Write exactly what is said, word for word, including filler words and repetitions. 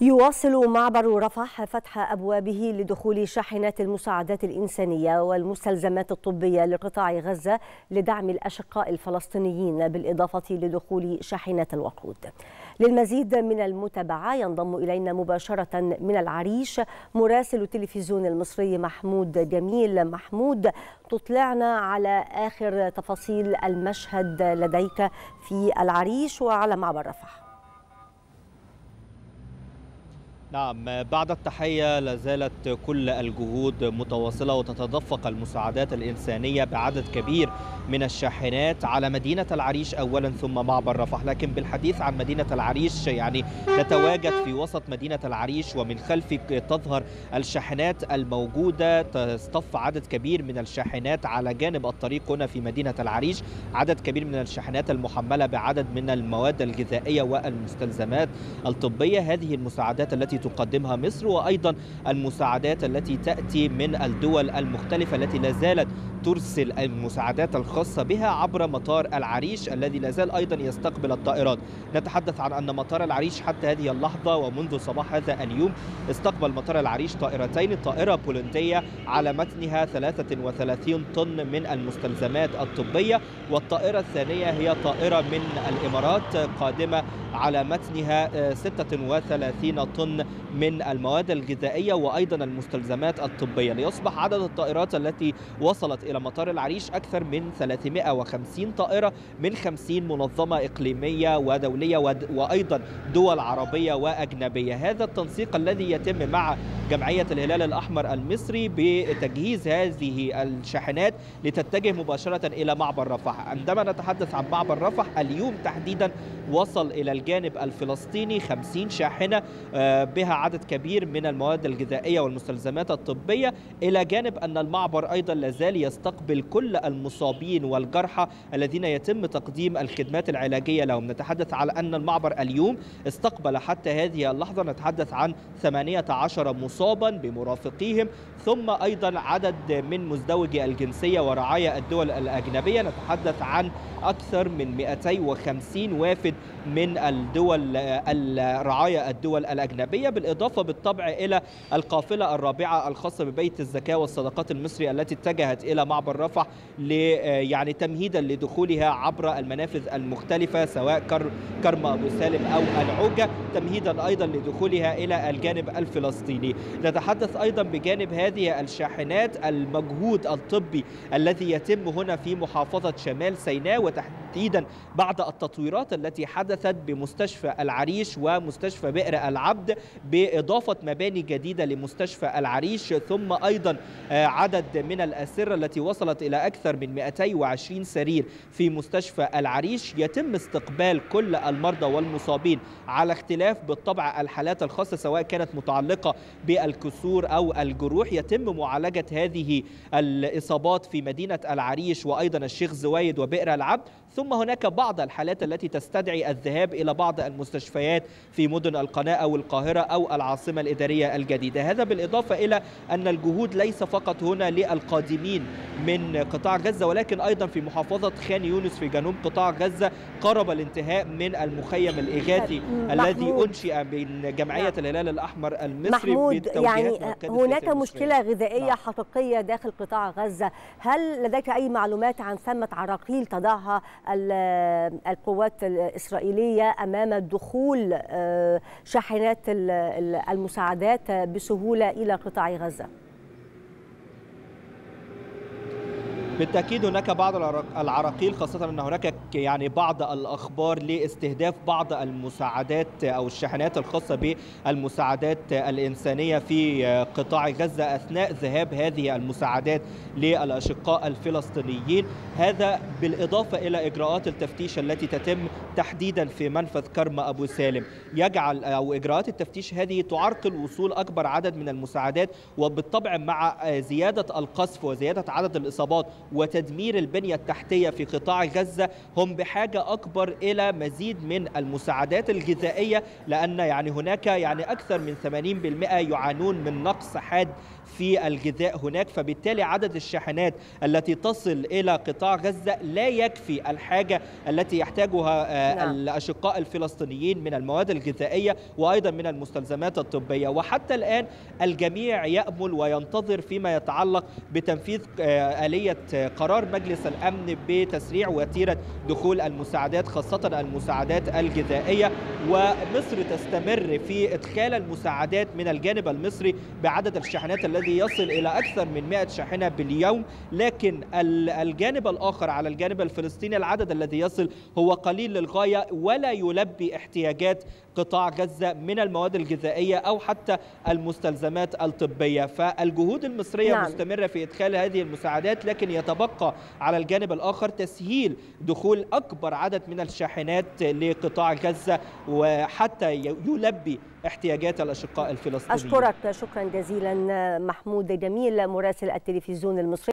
يواصل معبر رفح فتح أبوابه لدخول شاحنات المساعدات الإنسانية والمستلزمات الطبية لقطاع غزة لدعم الأشقاء الفلسطينيين، بالإضافة لدخول شاحنات الوقود. للمزيد من المتابعة ينضم إلينا مباشرة من العريش مراسل التلفزيون المصري محمود جميل. محمود، تطلعنا على آخر تفاصيل المشهد لديك في العريش وعلى معبر رفح. نعم، بعد التحية لازالت كل الجهود متواصلة وتتدفق المساعدات الإنسانية بعدد كبير من الشاحنات على مدينة العريش أولا ثم معبر رفح. لكن بالحديث عن مدينة العريش يعني نتواجد في وسط مدينة العريش ومن خلفك تظهر الشاحنات الموجودة، تصطف عدد كبير من الشاحنات على جانب الطريق هنا في مدينة العريش، عدد كبير من الشاحنات المحملة بعدد من المواد الغذائية والمستلزمات الطبية. هذه المساعدات التي تقدمها مصر وأيضا المساعدات التي تأتي من الدول المختلفة التي لا زالت ترسل المساعدات الخاصة بها عبر مطار العريش الذي لا زال أيضا يستقبل الطائرات. نتحدث عن أن مطار العريش حتى هذه اللحظة ومنذ صباح هذا اليوم استقبل مطار العريش طائرتين، طائرة بولندية على متنها ثلاثة وثلاثين طن من المستلزمات الطبية، والطائرة الثانية هي طائرة من الإمارات قادمة على متنها ستة وثلاثين طن من المواد الغذائية وأيضا المستلزمات الطبية، ليصبح عدد الطائرات التي وصلت إلى مطار العريش أكثر من ثلاثمائة وخمسين طائرة من خمسين منظمة إقليمية ودولية وأيضا دول عربية وأجنبية. هذا التنسيق الذي يتم مع جمعية الهلال الأحمر المصري بتجهيز هذه الشاحنات لتتجه مباشرة إلى معبر رفح. عندما نتحدث عن معبر رفح اليوم تحديدا وصل إلى الجانب الفلسطيني خمسين شاحنة بها عدد كبير من المواد الغذائية والمستلزمات الطبية، إلى جانب أن المعبر أيضا لازال يستقبل كل المصابين والجرحى الذين يتم تقديم الخدمات العلاجية لهم. نتحدث على أن المعبر اليوم استقبل حتى هذه اللحظة نتحدث عن ثمانية عشر مصابا بمرافقيهم، ثم أيضا عدد من مزدوجي الجنسية ورعايا الدول الأجنبية. نتحدث عن أكثر من مئتين وخمسين وافد من الدول الرعايا الدول الأجنبية، بالإضافة بالطبع إلى القافلة الرابعة الخاصة ببيت الزكاة والصدقات المصري التي اتجهت إلى معبر رفح يعني تمهيدا لدخولها عبر المنافذ المختلفة سواء كرم أبو سالم أو العوجة، تمهيدا أيضا لدخولها إلى الجانب الفلسطيني. نتحدث أيضا بجانب هذه الشاحنات المجهود الطبي الذي يتم هنا في محافظة شمال سيناء، وتحديدا بعد التطويرات التي حدثت بمستشفى العريش ومستشفى بئر العبد بإضافة مباني جديدة لمستشفى العريش، ثم أيضا عدد من الأسرة التي وصلت إلى أكثر من مئتين وعشرين سرير في مستشفى العريش. يتم استقبال كل المرضى والمصابين على اختلاف بالطبع الحالات الخاصة سواء كانت متعلقة بالكسور أو الجروح. يتم معالجة هذه الإصابات في مدينة العريش وأيضا الشيخ زويد وبئر العبد، ثم هناك بعض الحالات التي تستدعي الذهاب إلى بعض المستشفيات في مدن القناة أو القاهرة أو العاصمة الإدارية الجديدة. هذا بالإضافة إلى أن الجهود ليس فقط هنا للقادمين من قطاع غزة ولكن أيضا في محافظة خان يونس في جنوب قطاع غزة قرب الانتهاء من المخيم الإغاثي الذي أنشئ من جمعية الهلال الأحمر المصري. محمود، يعني هناك مشكلة غذائية نعم. حقيقية داخل قطاع غزة، هل لديك أي معلومات عن ثمة عراقيل تضعها القوات الإسرائيلية أمام دخول شاحنات المساعدات بسهولة إلى قطاع غزة؟ بالتأكيد هناك بعض العراقيل، خاصة أن هناك يعني بعض الأخبار لاستهداف بعض المساعدات أو الشاحنات الخاصة بالمساعدات الإنسانية في قطاع غزة أثناء ذهاب هذه المساعدات للأشقاء الفلسطينيين. هذا بالإضافة إلى إجراءات التفتيش التي تتم تحديدا في منفذ كرم أبو سالم، يجعل أو إجراءات التفتيش هذه تعرقل وصول أكبر عدد من المساعدات، وبالطبع مع زيادة القصف وزيادة عدد الإصابات وتدمير البنية التحتية في قطاع غزة هم بحاجة أكبر إلى مزيد من المساعدات الغذائية، لأن يعني هناك يعني أكثر من ثمانين بالمئة يعانون من نقص حاد في الغذاء هناك، فبالتالي عدد الشاحنات التي تصل إلى قطاع غزة لا يكفي الحاجة التي يحتاجها نعم. الأشقاء الفلسطينيين من المواد الغذائية وأيضا من المستلزمات الطبية. وحتى الآن الجميع يأمل وينتظر فيما يتعلق بتنفيذ آلية قرار مجلس الأمن بتسريع وتيرة دخول المساعدات، خاصة المساعدات الغذائية. ومصر تستمر في إدخال المساعدات من الجانب المصري بعدد الشاحنات الذي يصل إلى أكثر من مئة شاحنة باليوم، لكن الجانب الآخر على الجانب الفلسطيني العدد الذي يصل هو قليل للغاية ولا يلبي احتياجات قطاع غزة من المواد الغذائية أو حتى المستلزمات الطبية. فالجهود المصرية نعم. مستمرة في إدخال هذه المساعدات، لكن يتبقى على الجانب الآخر تسهيل دخول أكبر عدد من الشاحنات لقطاع غزة وحتى يلبي احتياجات الأشقاء الفلسطينيين. أشكرك شكرا جزيلا محمود جميل مراسل التلفزيون المصري.